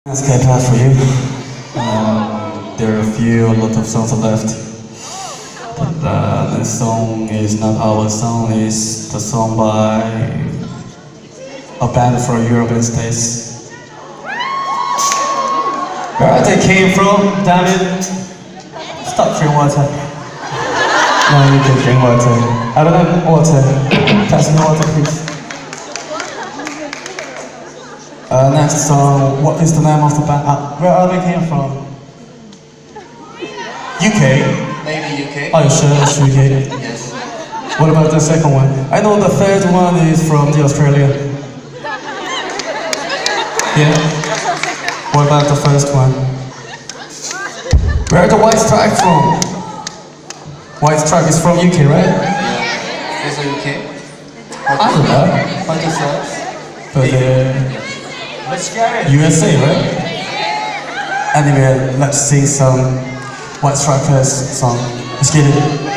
Let's get that for you. There are a lot of songs left. The song is not our song, it's the song by a band from European states. Where they came from, damn it. Stop drinking water. No, you can drink water. I don't have water. Pass me water, please. Next song, what is the name of the band? Where are they came from? UK? Maybe UK. Are you sure it's UK? Yes. What about the second one? I know the third one is from the Australia. Yeah? What about the first one? Where are the White Stripes from? White Stripe is from UK, right? Yeah. Is it UK? I don't know. White Stripes? But Let's get it. USA, right? Anyway, let's sing some White Stripes song. Let's get it.